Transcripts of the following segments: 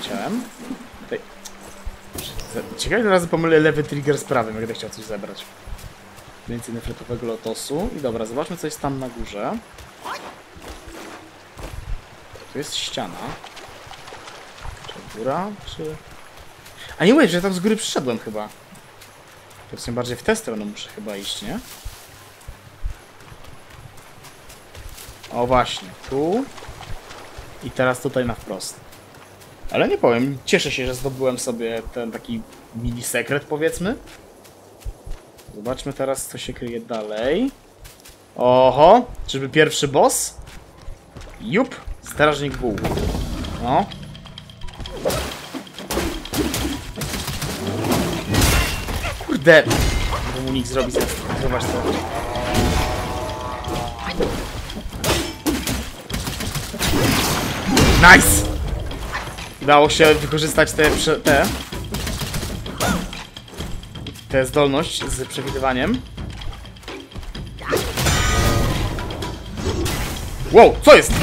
poleciałem. Tutaj. Ciekawe, ile razy pomylę lewy trigger z prawym, jak będę chciał coś zebrać. Więcej nefrytowego lotosu. I dobra, zobaczmy, co jest tam na górze. Tu jest ściana. Czy góra, czy... A nie mówię, że ja tam z góry przyszedłem chyba. To jest bardziej w tę stronę muszę chyba iść, nie? O właśnie, tu. I teraz tutaj na wprost. Ale nie powiem, cieszę się, że zdobyłem sobie ten taki mini sekret, powiedzmy. Zobaczmy teraz, co się kryje dalej. Oho, czyżby pierwszy boss? Jup, strażnik wół. No. Kurde! Bo mu nikt zrobi, zobacz to. Nice! Udało się wykorzystać tę zdolność z przewidywaniem. Wow, co jest?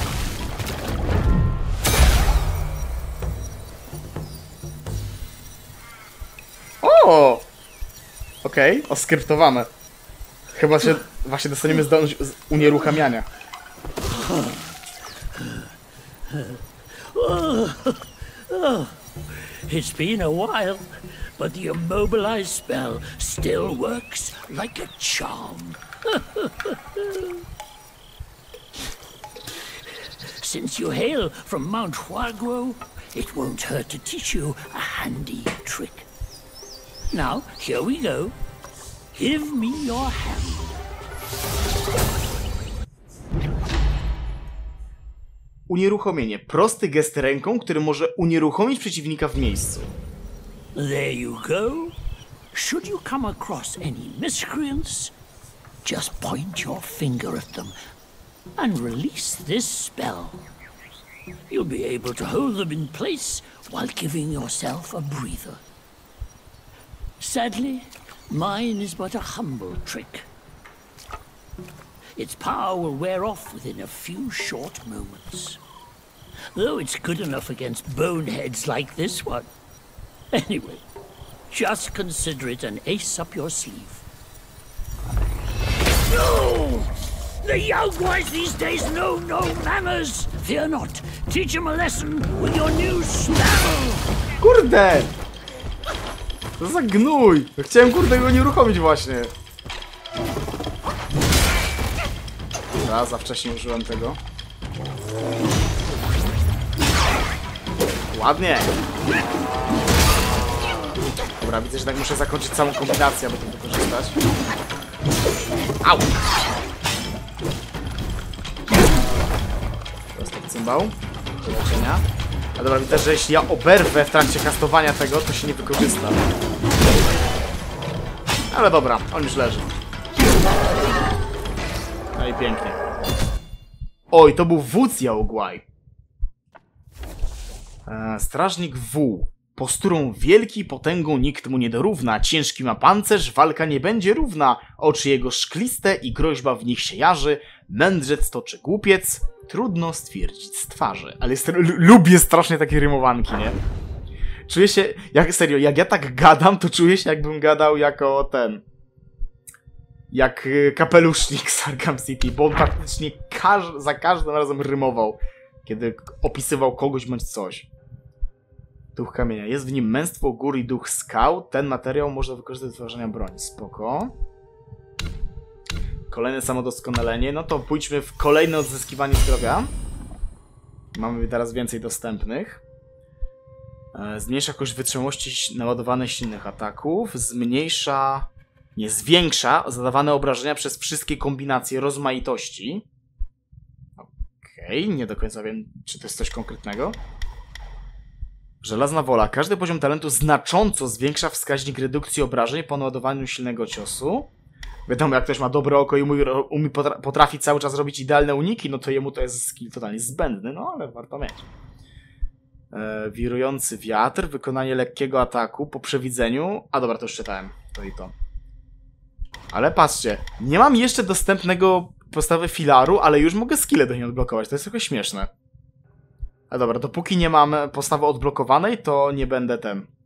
O! Okej, oskryptowane. Chyba się właśnie dostaniemy zdolność unieruchamiania. It's been a while, but the immobilize spell still works like a charm. Since you hail from Mount Huaguo, it won't hurt to teach you a handy trick. Now, here we go. Give me your hand. Unieruchomienie. Prosty gest ręką, który może unieruchomić przeciwnika w miejscu. There you go. Should you come across any miscreants, just point your finger at them and release this spell. You'll be able to hold them in place while giving yourself a breather. Sadly, mine is but a humble trick. Its power will wear off within a few short moments. Though it's good enough against boneheads like this one. Anyway, just consider it an ace up your sleeve. No! The young ones these days know no manners! Fear not, teach them a lesson with your new spell! Kurde! To za gnój! Chciałem kurde go nie uruchomić właśnie. Za wcześnie użyłem tego. Ładnie! Dobra, widzę, że tak muszę zakończyć całą kombinację, aby to wykorzystać. Au! Prosto cymbał. Do leczenia. A dobra, widzę, że jeśli ja oberwę w trakcie kastowania tego, to się nie wykorzysta. Ale dobra, on już leży. No i pięknie. Oj, to był wódz Yaoguai. Strażnik W. Posturą wielki, potęgą nikt mu nie dorówna. Ciężki ma pancerz, walka nie będzie równa. Oczy jego szkliste i groźba w nich się jarzy. Mędrzec to czy głupiec? Trudno stwierdzić z twarzy. Ale lubię strasznie takie rymowanki, nie? Czuję się, serio, jak ja tak gadam, to czuję się, jakbym gadał jako ten... Jak kapelusznik z Arkham City, bo on praktycznie za każdym razem rymował, kiedy opisywał kogoś bądź coś. Duch kamienia. Jest w nim męstwo gór i duch skał. Ten materiał można wykorzystać do tworzenia broni. Spoko. Kolejne samodoskonalenie. No to pójdźmy w kolejne odzyskiwanie zdrowia. Mamy teraz więcej dostępnych. Zmniejsza koszt wytrzymałości naładowanych silnych ataków. Zmniejsza... Nie, zwiększa zadawane obrażenia przez wszystkie kombinacje rozmaitości. Okej, nie do końca wiem, czy to jest coś konkretnego. Żelazna wola. Każdy poziom talentu znacząco zwiększa wskaźnik redukcji obrażeń po naładowaniu silnego ciosu. Wiadomo, jak ktoś ma dobre oko i potrafi cały czas robić idealne uniki, no to jemu to jest skill totalnie zbędny, no ale warto mieć. Wirujący wiatr. Wykonanie lekkiego ataku po przewidzeniu. A dobra, to już czytałem. To i to. Ale patrzcie, nie mam jeszcze dostępnego podstawy filaru, ale już mogę skille do niej odblokować. To jest trochę śmieszne. A dobra, dopóki nie mam postawy odblokowanej, to nie będę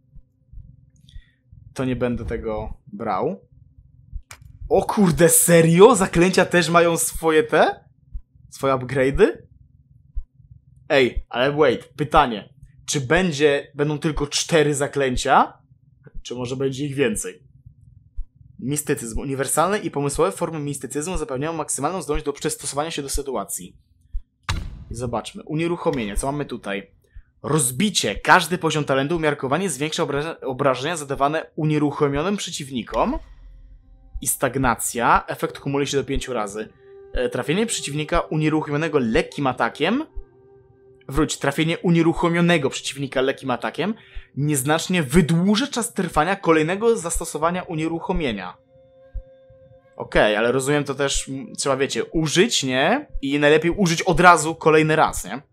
To nie będę tego brał. O kurde, serio? Zaklęcia też mają swoje swoje upgrade'y? Ej, ale wait, pytanie. Czy będą tylko 4 zaklęcia? Czy może będzie ich więcej? Mistycyzm. Uniwersalne i pomysłowe formy mistycyzmu zapewniają maksymalną zdolność do przystosowania się do sytuacji. I zobaczmy. Unieruchomienie. Co mamy tutaj? Rozbicie. Każdy poziom talentu umiarkowanie zwiększa obrażenia zadawane unieruchomionym przeciwnikom. I stagnacja. Efekt kumuluje się do 5 razy. Trafienie przeciwnika unieruchomionego lekkim atakiem. Trafienie unieruchomionego przeciwnika lekkim atakiem nieznacznie wydłuży czas trwania kolejnego zastosowania unieruchomienia. Okej, ale rozumiem, to też trzeba, wiecie, użyć, nie? I najlepiej użyć od razu kolejny raz, nie?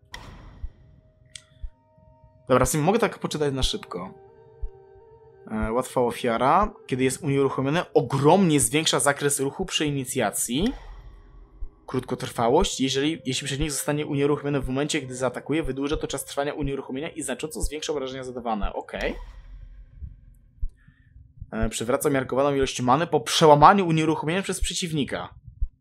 Dobra, sobie mogę tak poczytać na szybko. Łatwa ofiara. Kiedy jest unieruchomiony, ogromnie zwiększa zakres ruchu przy inicjacji. Krótkotrwałość. Jeśli przeciwnik zostanie unieruchomiony w momencie, gdy zaatakuje, wydłuża to czas trwania unieruchomienia i znacząco zwiększa obrażenia zadawane. Okej. Przywraca umiarkowaną ilość many po przełamaniu unieruchomienia przez przeciwnika.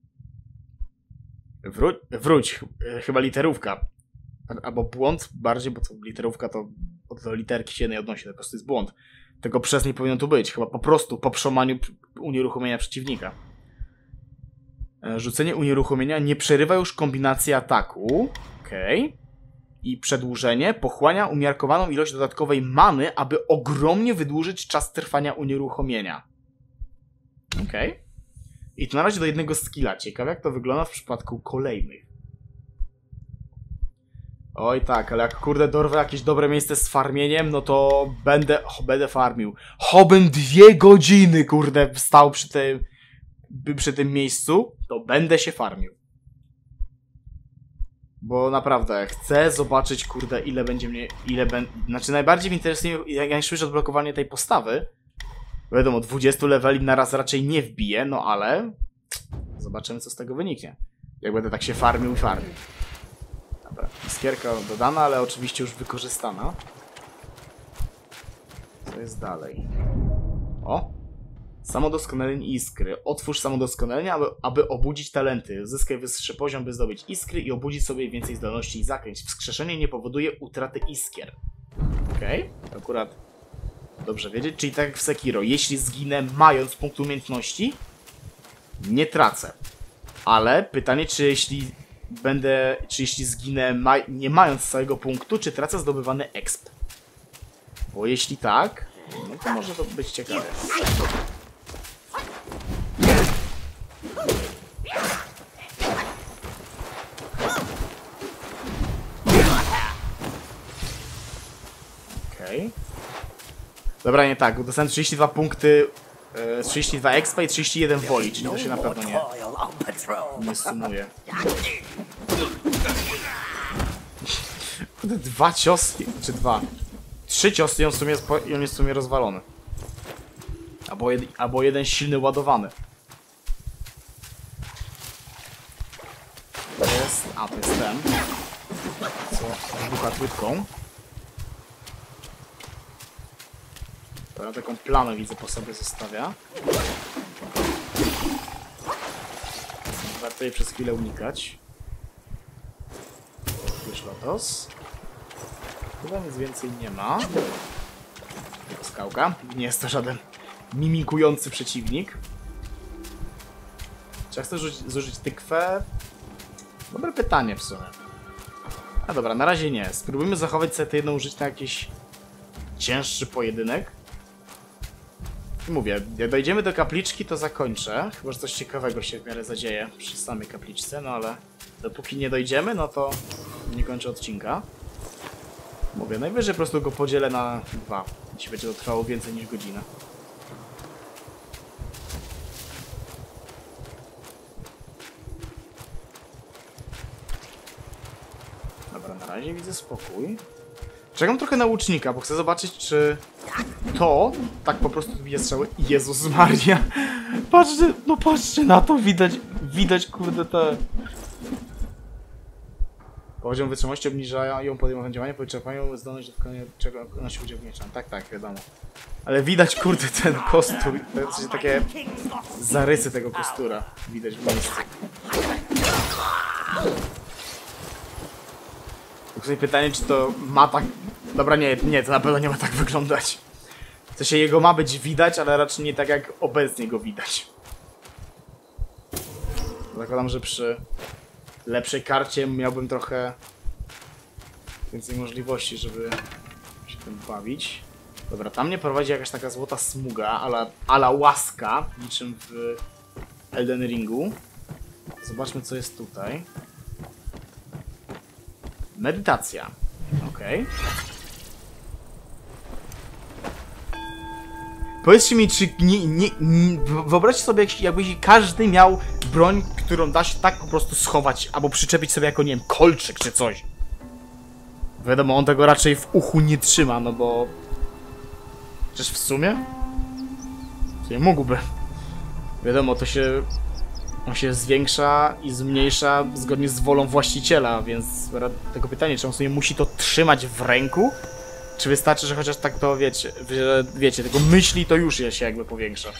Wróć. Chyba literówka. Albo błąd bardziej, bo to literówka to do literki się nie odnosi, to po prostu jest błąd. Tego przez nie powinno tu być. Chyba po prostu po przełamaniu unieruchomienia przeciwnika. Rzucenie unieruchomienia nie przerywa już kombinacji ataku. Okej. I przedłużenie pochłania umiarkowaną ilość dodatkowej many, aby ogromnie wydłużyć czas trwania unieruchomienia. Okej. I to na razie do jednego skilla. Ciekawe, jak to wygląda w przypadku kolejnych. Oj tak, ale jak kurde dorwę jakieś dobre miejsce z farmieniem, no to będę farmił. Chobym 2 godziny, kurde, stał przy tym miejscu, to będę się farmił. Bo naprawdę, chcę zobaczyć, kurde, Znaczy, najbardziej mi interesuje, jak słyszę odblokowanie tej postawy. Wiadomo, 20 leveli na raz raczej nie wbiję, no ale... Zobaczymy, co z tego wyniknie. Jak będę tak się farmił. Dobra, iskierka dodana, ale oczywiście już wykorzystana. Co jest dalej? O! Samodoskonalenie iskry. Otwórz samodoskonalenie, aby obudzić talenty. Zyskaj wyższy poziom, by zdobyć iskry i obudzić sobie więcej zdolności i zaklęć. Wskrzeszenie nie powoduje utraty iskier. Okej, akurat dobrze wiedzieć. Czyli tak jak w Sekiro, jeśli zginę mając punkt umiejętności, nie tracę. Ale pytanie, czy jeśli zginę nie mając całego punktu, czy tracę zdobywany exp? Bo jeśli tak, no to może to być ciekawe. Okej. Dobra, nie tak, dostałem 32 punkty, 32 expa i 31 woli, czyli to się na pewno nie sumuje. Kurde, 2 ciosy, czy 2? 3 ciosy i on jest w sumie rozwalony. Albo jeden silny ładowany. To jest ten. Co wybucha płytką. To taką plamę widzę po sobie zostawia. Warto jej przez chwilę unikać. Wiesz, lotos. Chyba nic więcej nie ma. Skałka. Nie jest to żaden mimikujący przeciwnik. Czy ja chcę zużyć tykwę? Dobre pytanie w sumie. A dobra, na razie nie. Spróbujmy zachować sobie to jedno użycie na jakiś cięższy pojedynek. I mówię, jak dojdziemy do kapliczki, to zakończę. Chyba, że coś ciekawego się w miarę zadzieje przy samej kapliczce, no ale dopóki nie dojdziemy, no to nie kończę odcinka. Mówię, najwyżej po prostu go podzielę na 2. Jeśli będzie to trwało więcej niż godzinę. Dobra, na razie widzę spokój. Czekam trochę na łucznika, bo chcę zobaczyć, czy to tak po prostu bije strzały. Jezus Maria! Patrzcie, no patrzcie na to, widać kurde te... Poziom wytrzymałości obniżają podejmowanie działania po wyczerpaniu zdolność do wykonania czego nosi udział w mieczach. Tak, wiadomo. Ale widać, kurde, ten kostur, to są takie zarysy tego kostura. Widać w miejscu. Tylko sobie pytanie, czy to ma tak... Dobra, nie, to na pewno nie ma tak wyglądać. W sensie jego ma być widać, ale raczej nie tak jak obecnie go widać. Zakładam, że przy lepszej karcie miałbym trochę więcej możliwości, żeby się tym bawić. Dobra, tam mnie prowadzi jakaś taka złota smuga, ala łaska, niczym w Elden Ringu. Zobaczmy, co jest tutaj. Medytacja. Okej. Powiedzcie mi, czy wyobraźcie sobie, jakby każdy miał broń, którą da się tak po prostu schować, albo przyczepić sobie jako, nie wiem, kolczyk czy coś. Wiadomo, on tego raczej w uchu nie trzyma, no bo... Przecież w sumie? Nie mógłby. Wiadomo, on się zwiększa i zmniejsza zgodnie z wolą właściciela, więc tego pytanie, czy on sobie musi to trzymać w ręku? Czy wystarczy, że chociaż tak to wiecie, tylko myśli, to już się jakby powiększa.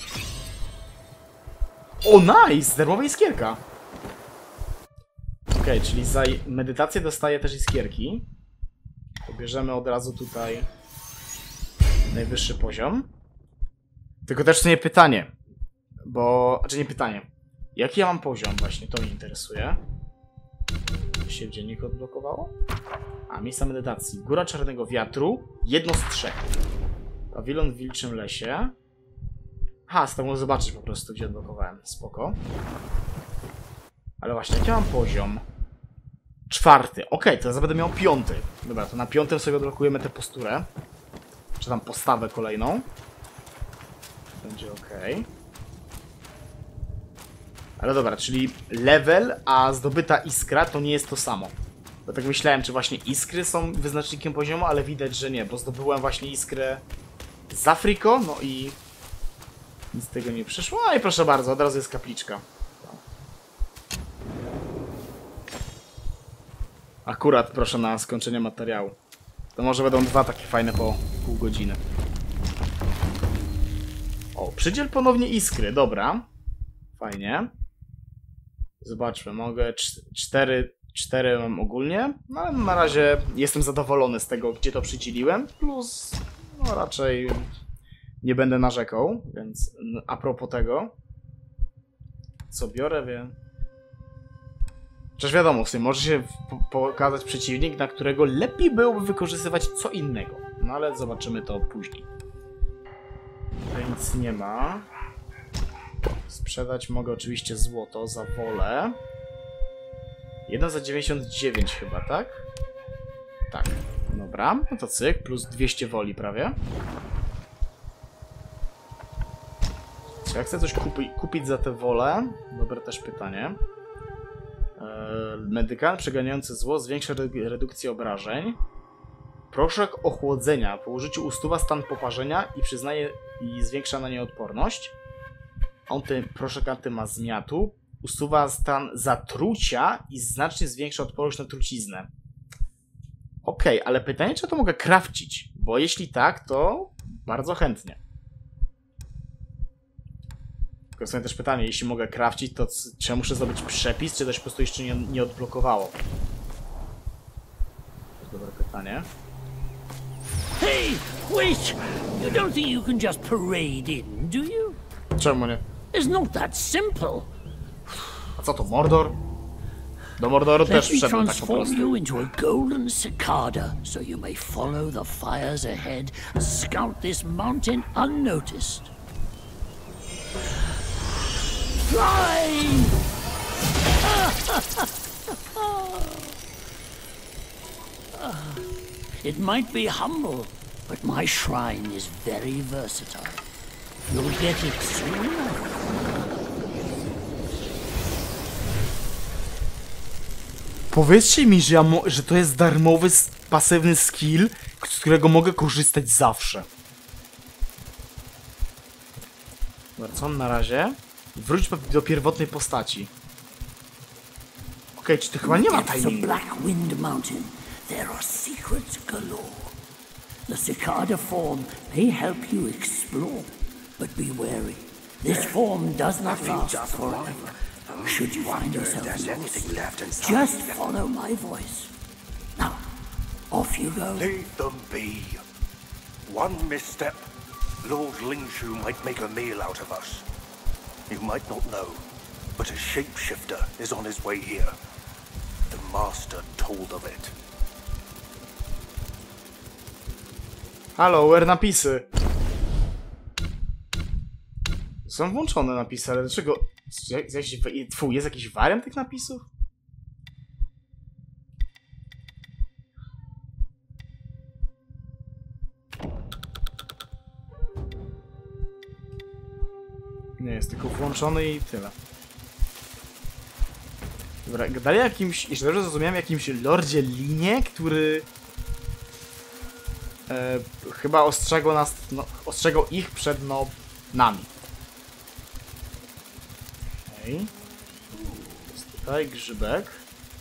O, nice! Darmowa iskierka. Okej, czyli za medytację dostaję też iskierki. Pobierzemy od razu tutaj najwyższy poziom. Tylko też to nie pytanie. Znaczy nie pytanie. Jaki ja mam poziom? Właśnie, to mnie interesuje. Się w dzienniku odblokowało? A, miejsca medytacji. Góra Czarnego Wiatru. 1 z 3. Pawilon w Wilczym Lesie. Ha, z tego zobaczyć po prostu, gdzie odblokowałem. Spoko. Ale właśnie, jaki mam poziom? 4. Okej, to ja będę miał 5. Dobra, to na 5 sobie odblokujemy tę posturę. Czy tam postawę kolejną. Będzie okej. Ale dobra, czyli level, a zdobyta iskra to nie jest to samo. Bo tak myślałem, czy właśnie iskry są wyznacznikiem poziomu, ale widać, że nie, bo zdobyłem właśnie iskrę z Afriko, no i nic z tego nie przyszło. A i proszę bardzo, od razu jest kapliczka. Akurat proszę na skończenie materiału. To może będą 2 takie fajne po pół godziny. O, przydziel ponownie iskry, dobra. Fajnie. Zobaczmy, mogę 4 mam ogólnie, no ale na razie jestem zadowolony z tego, gdzie to przydzieliłem, plus no raczej nie będę narzekał, więc a propos tego, co biorę, wiem. Przecież wiadomo, w sumie może się pokazać przeciwnik, na którego lepiej byłoby wykorzystywać co innego, no ale zobaczymy to później. Tutaj nic nie ma. Sprzedać mogę oczywiście złoto za wolę. 1 za 99 chyba, tak? Tak, dobra, no to cyk, plus 200 woli prawie. Czy ja chcę coś kupić za tę wolę? Dobre też pytanie. Medykament przeganiający zło zwiększa redukcję obrażeń. Proszek ochłodzenia. Po użyciu usuwa stan poparzenia i przyznaje i zwiększa na nie odporność. Proszek antymazmiatu. Usuwa stan zatrucia i znacznie zwiększa odporność na truciznę. Okej, ale pytanie, czy to mogę crafcić? Bo jeśli tak, to bardzo chętnie. Tylko sobie też pytanie, jeśli mogę crafcić, to czy ja muszę zrobić przepis, czy to się po prostu jeszcze nie odblokowało? To jest dobre pytanie. Hey, wait! You don't think you can just parade in, do you? Czemu nie? It's not that simple. A co to, Mordor? Do Mordoru też Let me wszedłem tak po transform prostu. you into a golden cicada, so you may follow the fires ahead and scout this mountain unnoticed. Fly! It might be humble, but my shrine is very versatile. You'll get it soon enough. Powiedzcie mi, że to jest darmowy, pasywny skill, z którego mogę korzystać zawsze. Dobra, co na razie? Wróć do pierwotnej postaci. Okej, czy to chyba nie ma Depths of timingu? Black Wind Mountain, there are secrets galore. The cicada form may help you explore, but be wary. This form does not last forever. Should you find yourself lost, just follow my voice. Now, off you go. Leave them be. One misstep, Lord Lingshu might make a meal out of us. You might not know, but a shapeshifter is on his way here. The Master told of it. Halo, where napisy? Są włączone napisy, ale dlaczego? Jest jakiś wariant tych napisów? Nie, jest tylko włączony i tyle. Dobra, gadali jakimś, jeśli dobrze zrozumiałem, jakimś Lordzie Linie, który chyba ostrzegał nas, no, ostrzegał ich przed, no, nami. Okej. Jest tutaj grzybek.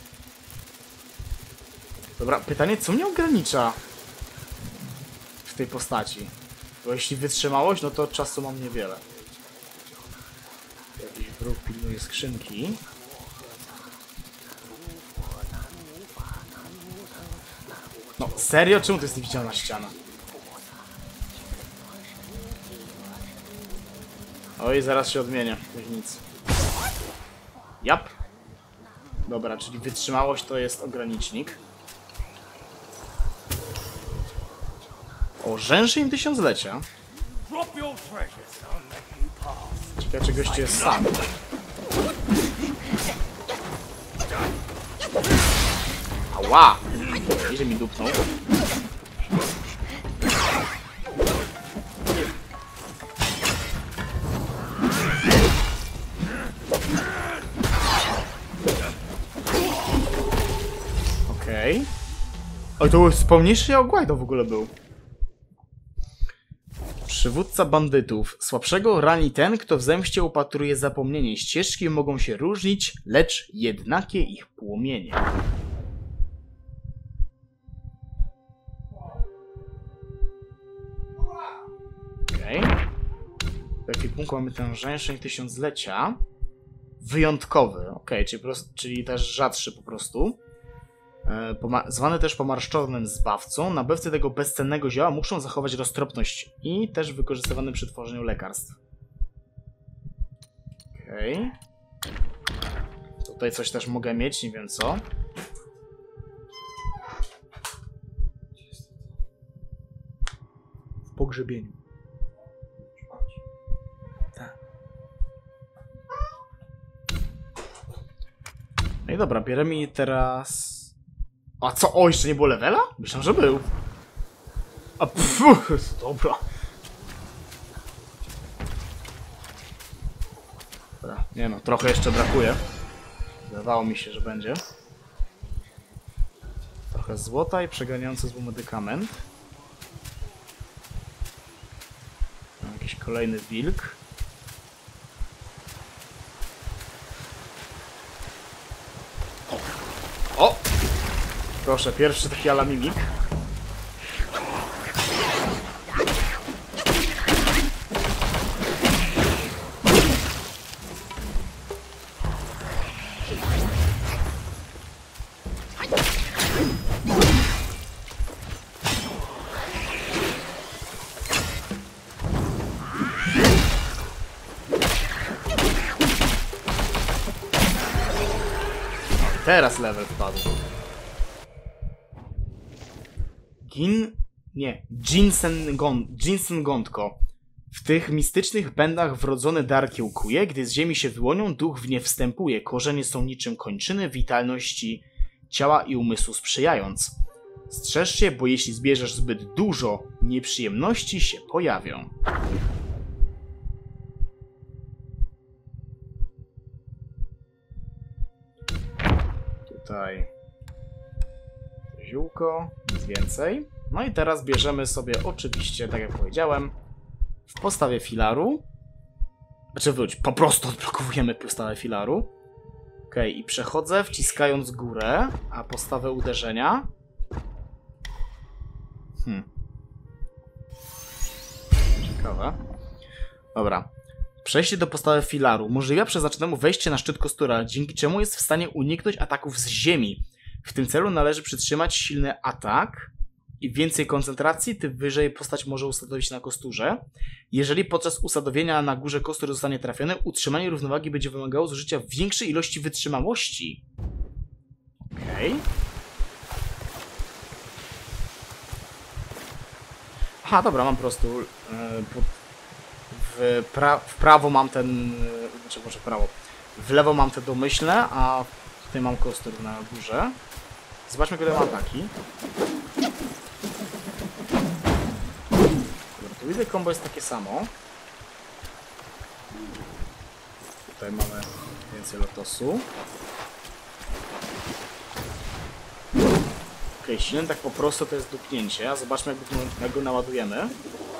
Dobra, pytanie, co mnie ogranicza w tej postaci? Bo jeśli wytrzymałość, no to czasu mam niewiele. Jakiś wróg pilnuje skrzynki. No, serio? Czemu to jest niewidzialna ściana? Oj, zaraz się odmienię. Nic. Jap. Dobra, czyli wytrzymałość to jest ogranicznik. O, rzęszy tysiąclecia. Ciekawe, czy gościu jest sam. Ała! Idzie mi dupnął. Okej. Oj, to wspomniejszy Guaido w ogóle był. Przywódca bandytów. Słabszego rani ten, kto w zemście upatruje zapomnienie. Ścieżki mogą się różnić, lecz jednakie ich płomienie. Okej. W ekwipunku mamy ten rzęszeń tysiąclecia. Wyjątkowy. Okej, czyli też rzadszy po prostu. Zwany też pomarszczonym zbawcą, nabywcy tego bezcennego zioła muszą zachować roztropność i też wykorzystywany przy tworzeniu lekarstw. Okej. Tutaj coś też mogę mieć, nie wiem co. W pogrzebieniu. Tak. No i dobra, bierzemy teraz... A co? O, jeszcze nie było levela? Myślałem, że był. A pff, dobra. Dobra. Nie no, trochę jeszcze brakuje. Wydawało mi się, że będzie. Trochę złota i przeganiający zły medykament. Jakiś kolejny wilk. O! Proszę, pierwszy taki alamimik. Teraz level wpadł. Jinsen Gątko. W tych mistycznych pędach wrodzony dar kiełkuje, gdy z ziemi się wyłonią, duch w nie wstępuje. Korzenie są niczym kończyny witalności ciała i umysłu sprzyjając. Strzeż się, bo jeśli zbierzesz zbyt dużo, nieprzyjemności się pojawią. Tutaj ziółko, nic więcej. No i teraz bierzemy sobie oczywiście, tak jak powiedziałem, w postawie filaru. Znaczy wróć, po prostu odblokowujemy postawę filaru. Okej, i przechodzę wciskając górę, a postawę uderzenia. Ciekawe. Dobra. Przejście do postawy filaru umożliwia przeznacznemu wejście na szczyt kostura, dzięki czemu jest w stanie uniknąć ataków z ziemi. W tym celu należy przytrzymać silny atak. Im więcej koncentracji, tym wyżej postać może usadowić na kosturze. Jeżeli podczas usadowienia na górze kostur zostanie trafiony, utrzymanie równowagi będzie wymagało zużycia większej ilości wytrzymałości. Okej. Aha, dobra, mam po prostu... w prawo mam ten... Znaczy, może w prawo. W lewo mam te domyślne, a tutaj mam kostur na górze. Zobaczmy, które ma ataki. Tu widzę, combo jest takie samo. Tutaj mamy więcej lotosu. Okej, silny tak po prostu to jest dupnięcie, a zobaczmy, jak go naładujemy.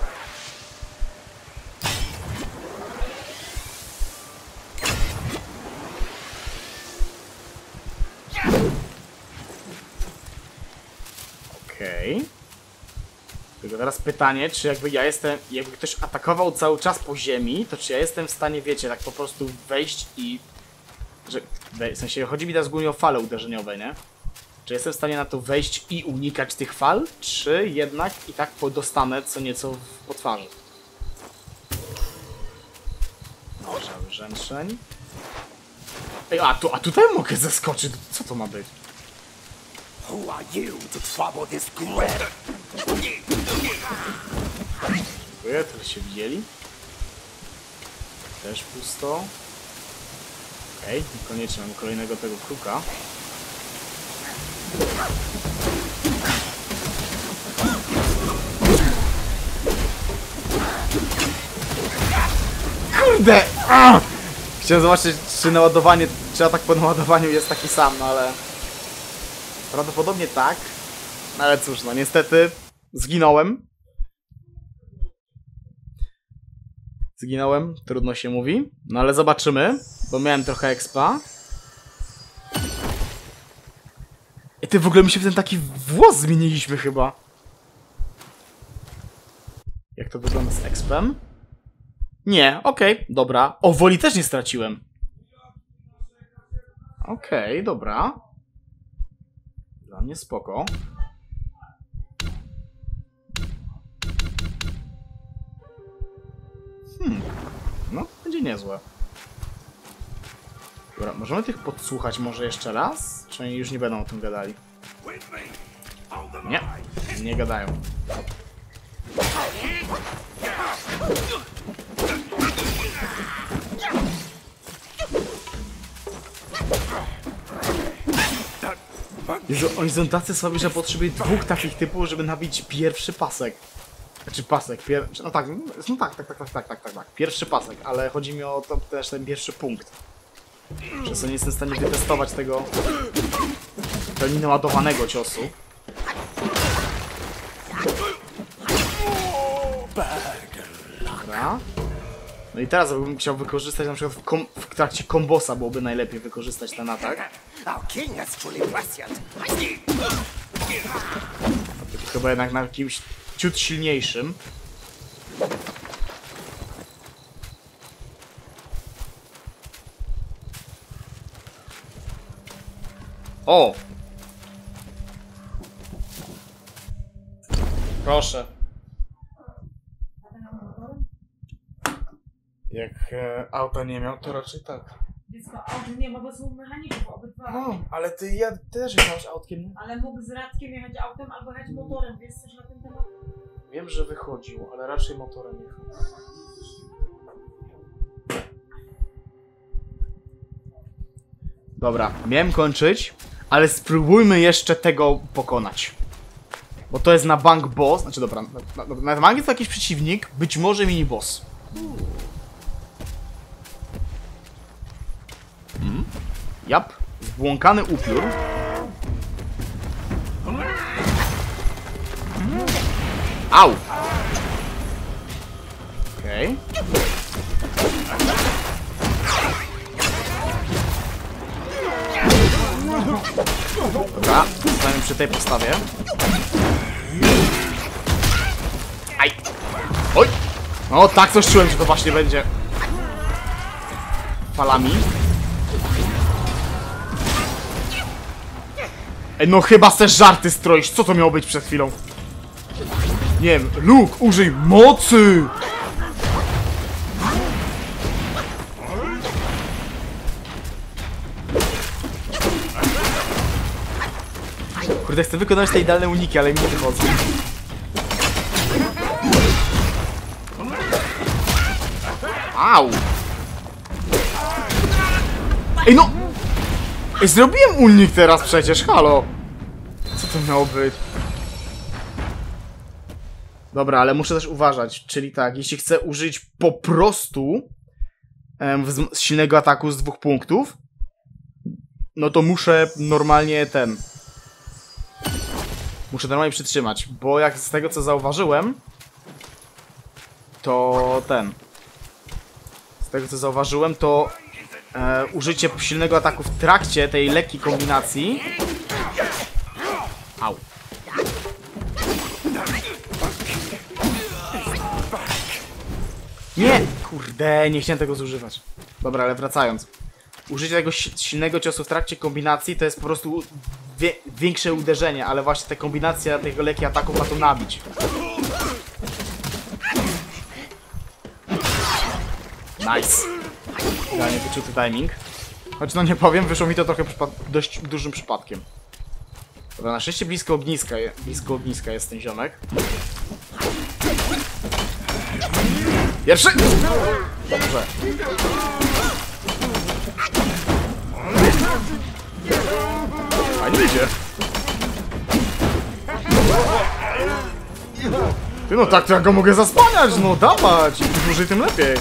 Okej. Tylko teraz pytanie, czy jakby ktoś atakował cały czas po ziemi, to czy ja jestem w stanie, wiecie, tak po prostu wejść i... w sensie, chodzi mi teraz głównie o fale uderzeniowe, nie? Czy jestem w stanie na to wejść i unikać tych fal, czy jednak i tak dostanę co nieco po twarzy? Żały rzęszeń. Ej, a tutaj mogę zeskoczyć. Co to ma być? Who are you to trouble this grave? Dziękuję, tyle się widzieli. Też pusto. Okej, niekoniecznie mam kolejnego tego kruka. Kurde! Chciałem zobaczyć, czy atak po naładowaniu jest taki sam, no ale... Prawdopodobnie tak. Ale cóż, no niestety zginąłem. Trudno się mówi. No ale zobaczymy, bo miałem trochę expa. I ty w ogóle mi się w ten taki włos zmieniliśmy chyba. Jak to wygląda z expem? Nie, okej, dobra. O, woli też nie straciłem. Okej, dobra. Dla mnie spoko. No, będzie niezłe. Dobra, możemy tych podsłuchać może jeszcze raz? Czy oni już nie będą o tym gadali? Nie, nie gadają. Jezu, oni są tacy słabi, że potrzebuję dwóch takich typów, żeby nabić pierwszy pasek. Znaczy pasek, no tak, tak. Pierwszy pasek, ale chodzi mi o to też ten pierwszy punkt. Przez co nie jestem w stanie wytestować tego pełni naładowanego ciosu. Dobra. No i teraz bym chciał wykorzystać na przykład w trakcie kombosa byłoby najlepiej wykorzystać ten atak. Chyba jednak na jakimś ciut silniejszym. O! Proszę. Jak auta nie miał, to raczej tak. Dziecko, auto nie ma, bo są mechaników obydwa. No, ale ty też jechałeś autkiem, nie? Ale mógł z Radkiem jechać autem albo jechać motorem, wiesz coś na ten temat? Wiem, że wychodził, ale raczej motorem jechał. Dobra, miałem kończyć, ale spróbujmy jeszcze tego pokonać. Bo to jest na bank boss, znaczy dobra, na bank jest to jakiś przeciwnik, być może mini boss. Jap, zbłąkany upiór. Au! Okej. Dobra, zostaniemy przy tej postawie. Aj! Oj! No tak, coś czułem, że to właśnie będzie falami. Ej, no chyba chcesz żarty stroić. Co to miało być przed chwilą? Nie wiem, Luke, użyj mocy! Kurde, chcę wykonać te idealne uniki, ale mi nie wychodzą. Au! Ej, no! Ej, zrobiłem unik teraz przecież, halo! Co to miało być? Dobra, ale muszę też uważać, czyli tak, jeśli chcę użyć po prostu silnego ataku z 2 punktów, no to muszę normalnie muszę normalnie przytrzymać, bo jak z tego co zauważyłem, to użycie silnego ataku w trakcie tej lekkiej kombinacji... Au. Nie! Kurde, nie chciałem tego zużywać. Dobra, ale wracając. Użycie tego silnego ciosu w trakcie kombinacji to jest po prostu większe uderzenie, ale właśnie ta kombinacja tego lekkiego ataku ma to nabić. Nice. Idealnie wyczuty timing. Choć no nie powiem, wyszło mi to trochę dość dużym przypadkiem. Dobra, na szczęście blisko ogniska jest ten ziomek. Pierwszy! Dobrze. A nie idzie. Ty no tak to ja go mogę zaspaniać, no dawać! Im dłużej tym lepiej.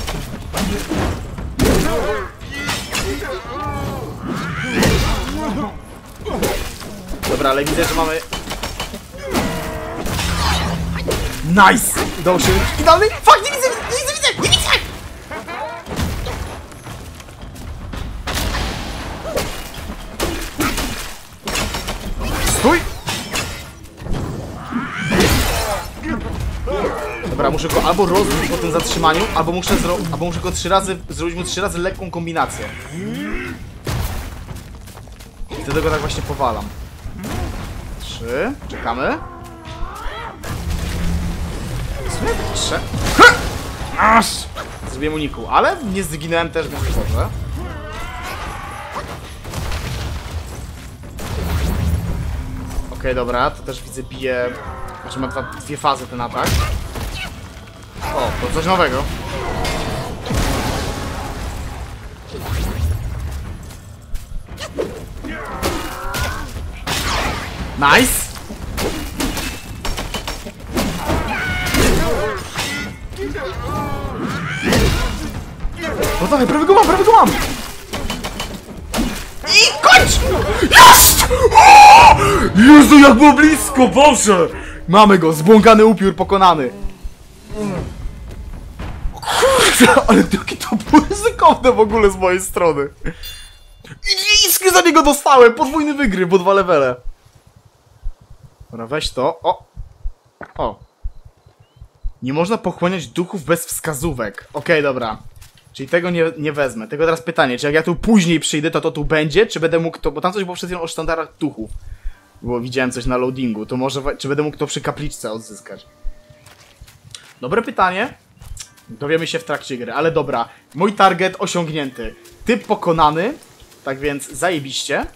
Dobra, ale widzę, że mamy... Nice! Udało się... Idealny... Fuck, nie widzę! Nie widzę! Stój! Dobra, muszę go albo rozbić po tym zatrzymaniu, albo muszę go 3 razy... Zrobić mu 3 razy lekką kombinację. I wtedy go tak właśnie powalam. 3. Czekamy. 3. Aż! Zrobiłem uniku, ale nie zginąłem też, więc dobrze. Okej, dobra, to też widzę bije... Znaczy ma 2 fazy ten atak. O, to coś nowego. Nice! No dawaj, prawie go mam! I kończ! Jest! O! Jezu, jak było blisko, Boże! Mamy go, zbłąkany upiór pokonany. Kurde, ale jakie to było ryzykowne w ogóle z mojej strony. I iskry za niego dostałem, podwójny wygryw, bo 2 levele. Dobra, weź to. O. Nie można pochłaniać duchów bez wskazówek. Okej, dobra. Czyli tego nie wezmę. Tego teraz pytanie, czy jak ja tu później przyjdę, to tu będzie? Czy będę mógł to... Bo tam coś było przed chwilą o sztandarach duchów. Bo widziałem coś na loadingu. To może... Czy będę mógł to przy kapliczce odzyskać? Dobre pytanie. Dowiemy się w trakcie gry, ale dobra. Mój target osiągnięty. Typ pokonany. Tak więc zajebiście.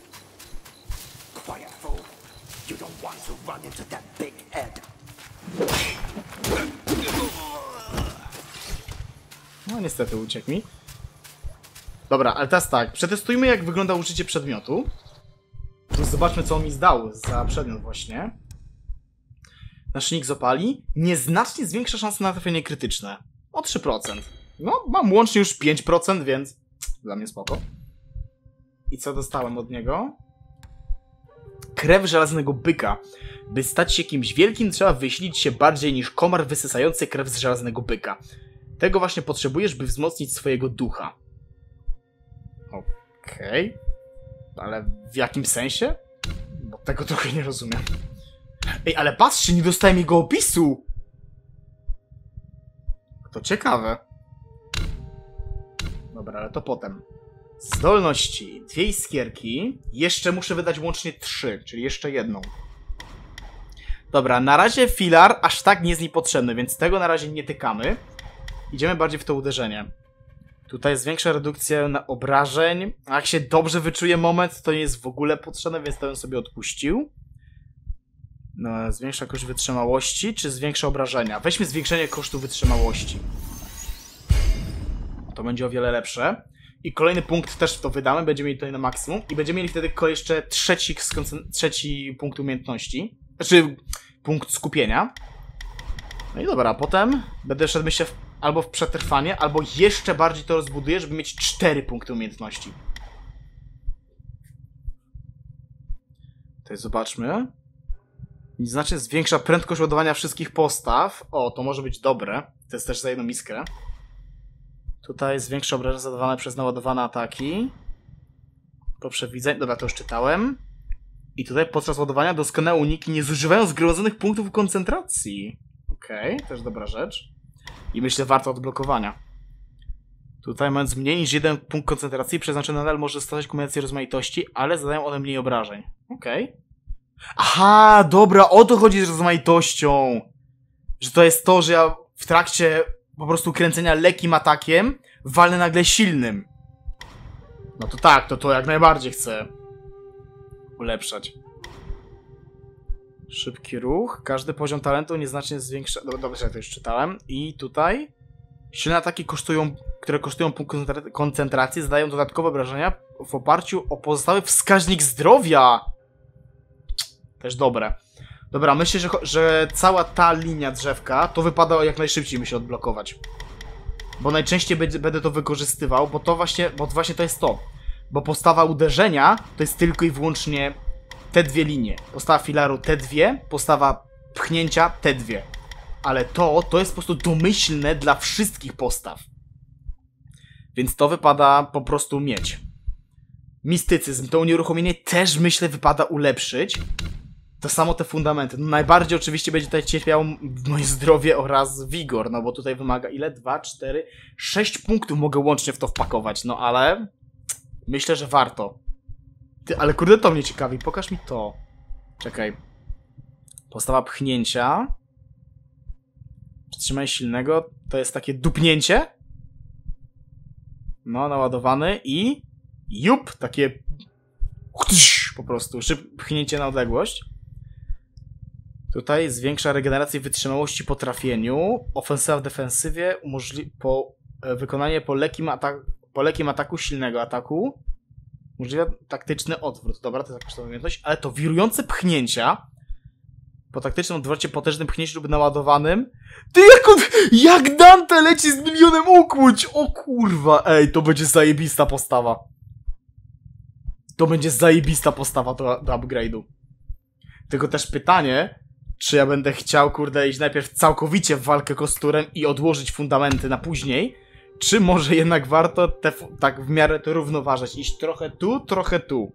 No niestety uciekł mi. Dobra, ale teraz tak. Przetestujmy, jak wygląda użycie przedmiotu. Zobaczmy, co on mi zdał za przedmiot właśnie. Naszyjnik z opali. Nieznacznie zwiększa szanse na trafienie krytyczne. O 3%. No, mam łącznie już 5%, więc dla mnie spoko. I co dostałem od niego? Krew żelaznego byka. By stać się kimś wielkim, trzeba wysilić się bardziej niż komar wysysający krew z żelaznego byka. Tego właśnie potrzebujesz, by wzmocnić swojego ducha. Okej. Ale w jakim sensie? Bo tego trochę nie rozumiem. Ej, ale patrzcie, nie dostałem jego opisu! To ciekawe. Dobra, ale to potem. Zdolności. 2 iskierki. Jeszcze muszę wydać łącznie 3, czyli jeszcze jedną. Dobra, na razie filar aż tak nie jest mi potrzebny, więc tego na razie nie tykamy. Idziemy bardziej w to uderzenie. Tutaj jest większa redukcja na obrażeń. A jak się dobrze wyczuje moment, to nie jest w ogóle potrzebne, więc to bym sobie odpuścił. No, zwiększa koszt wytrzymałości, czy zwiększa obrażenia? Weźmy zwiększenie kosztu wytrzymałości. To będzie o wiele lepsze. I kolejny punkt też w to wydamy, będziemy mieli tutaj na maksimum. I będziemy mieli wtedy jeszcze trzeci punkt umiejętności. Znaczy, punkt skupienia. No i dobra, potem będę szedł, myślę, albo w przetrwanie, albo jeszcze bardziej to rozbuduję, żeby mieć 4 punkty umiejętności. Tutaj zobaczmy. Znaczy, zwiększa prędkość ładowania wszystkich postaw. O, to może być dobre. To jest też za jedną iskrę. Tutaj zwiększa obrażenia zadawane przez naładowane ataki. Po przewidzeniu. Dobra, to już czytałem. I tutaj podczas ładowania doskonałe uniki nie zużywają zgromadzonych punktów koncentracji. Okej, też dobra rzecz. I myślę, warto odblokowania. Tutaj mając mniej niż 1 punkt koncentracji, przeznaczony nadal może stać kombinację rozmaitości, ale zadają one mniej obrażeń. Okej. Aha, dobra, o to chodzi z rozmaitością. Że to jest to, że ja w trakcie po prostu kręcenia lekkim atakiem walnę nagle silnym. No to tak, to jak najbardziej chcę ulepszać. Szybki ruch. Każdy poziom talentu nieznacznie zwiększa... Dobrze, to już czytałem. I tutaj silne ataki które kosztują punkt koncentracji, zadają dodatkowe wrażenia w oparciu o pozostały wskaźnik zdrowia. Też dobre. Dobra, myślę, że cała ta linia drzewka to wypada jak najszybciej mi się odblokować. Bo najczęściej będę to wykorzystywał, bo właśnie to jest to. Bo postawa uderzenia to jest tylko i wyłącznie te 2 linie. Postawa filaru te 2, postawa pchnięcia te 2. Ale to jest po prostu domyślne dla wszystkich postaw. Więc to wypada po prostu mieć. Mistycyzm, to unieruchomienie też myślę wypada ulepszyć. To samo te fundamenty. No najbardziej oczywiście będzie tutaj cierpiało moje zdrowie oraz wigor, no bo tutaj wymaga ile? 2, 4, 6 punktów mogę łącznie w to wpakować, no ale myślę, że warto. Ty, ale kurde, to mnie ciekawi, pokaż mi to. Czekaj. Postawa pchnięcia. Przytrzymaj silnego, to jest takie dupnięcie. No, naładowany i jup, takie po prostu, pchnięcie na odległość. Tutaj zwiększa regenerację wytrzymałości po trafieniu. Ofensywa w defensywie wykonanie po lekkim ataku silnego ataku. Umożliwia taktyczny odwrót. Dobra, to jest jakaś umiejętność. Ale to wirujące pchnięcia po taktycznym odwrocie, potężnym pchnięciu lub naładowanym. Ty, jak Dante leci z milionem ukłuć! O kurwa, ej, to będzie zajebista postawa. To będzie zajebista postawa do upgrade'u. Tylko też pytanie, czy ja będę chciał, kurde, iść najpierw całkowicie w walkę kosturem i odłożyć fundamenty na później, czy może jednak warto tak w miarę to równoważyć, iść trochę tu, trochę tu.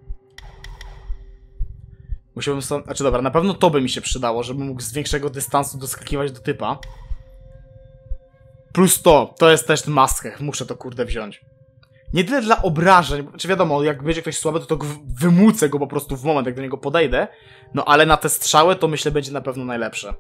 Musiałbym sobie... Znaczy dobra, na pewno to by mi się przydało, żebym mógł z większego dystansu doskakiwać do typa. Plus to jest też maskę, muszę to kurde wziąć. Nie tyle dla obrażeń, czy wiadomo, jak będzie ktoś słaby, to wymucę go po prostu w moment, jak do niego podejdę. No ale na te strzały to myślę będzie na pewno najlepsze.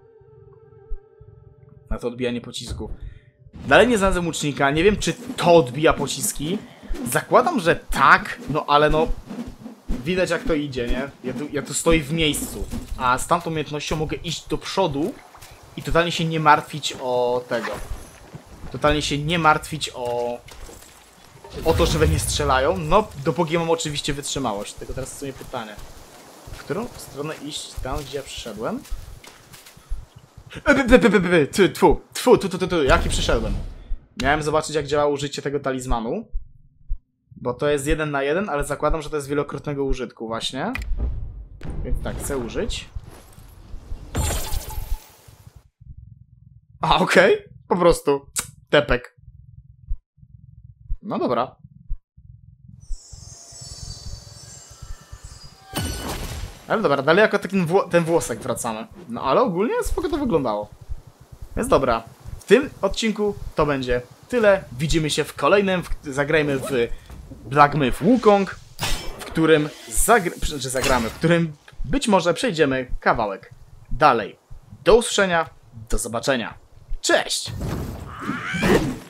Na to odbijanie pocisku. Dalej nie znalazłem łucznika, nie wiem czy to odbija pociski. Zakładam, że tak, no ale no... Widać jak to idzie, nie? Ja tu stoję w miejscu. A z tamtą umiejętnością mogę iść do przodu i totalnie się nie martwić o tego. Totalnie się nie martwić o to, że we mnie strzelają. No, dopóki mam oczywiście wytrzymałość. Tylko teraz sobie pytanie. W którą stronę iść tam, gdzie ja przyszedłem? Jaki przyszedłem? Miałem zobaczyć, jak działa użycie tego talizmanu. Bo to jest 1 na 1, ale zakładam, że to jest wielokrotnego użytku właśnie. Więc tak, chcę użyć. A, okej. Po prostu. Tepek. No dobra. Ale dobra, dalej jako taki ten włosek wracamy. No ale ogólnie spoko to wyglądało. Więc dobra, w tym odcinku to będzie tyle. Widzimy się w kolejnym. Zagrajmy w Black Myth Wukong, w którym zagramy, w którym być może przejdziemy kawałek dalej. Do usłyszenia, do zobaczenia. Cześć!